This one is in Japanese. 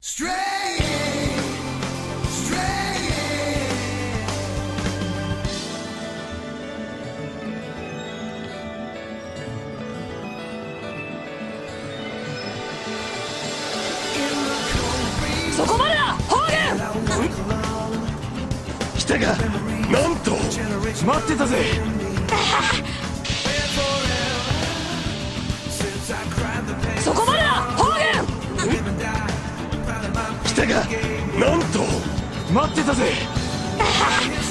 そこまでだ、ホーゲン。 来たか。なんと待ってたぜ。 そこまでだ、ホーゲン。 来たか。なんと待ってたぜ。